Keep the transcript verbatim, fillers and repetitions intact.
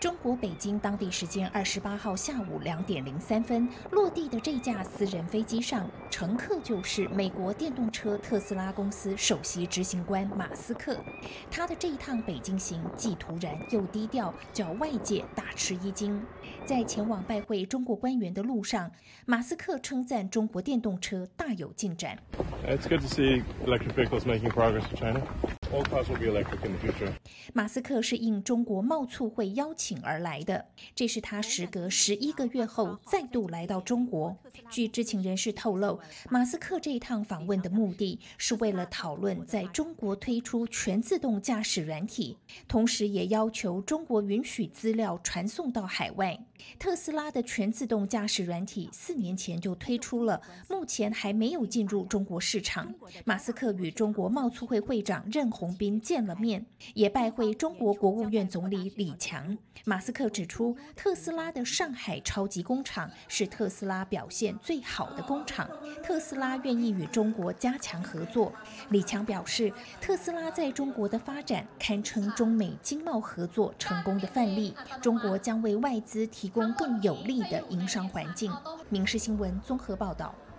中国北京当地时间二十八号下午两点零三分落地的这架私人飞机上，乘客就是美国电动车特斯拉公司首席执行官马斯克。他的这一趟北京行既突然又低调，叫外界大吃一惊。在前往拜会中国官员的路上，马斯克称赞中国电动车大有进展。 It's good to see electric vehicles making progress in China. All cars will be electric in the future. 马斯克是应中国贸促会邀请而来的，这是他时隔十一个月后再度来到中国。据知情人士透露，马斯克这一趟访问的目的是为了讨论在中国推出全自动驾驶软体，同时也要求中国允许资料传送到海外。特斯拉的全自动驾驶软体四年前就推出了，目前还没有进入中国市场。马斯克与中国贸促会会长任鸿斌见了面，也拜会中国国务院总理李强。马斯克指出，特斯拉的上海超级工厂是特斯拉表现最好的工厂，特斯拉愿意与中国加强合作。李强表示，特斯拉在中国的发展堪称中美经贸合作成功的范例，中国将为外资提供更有利的营商环境。民视新闻综合报道。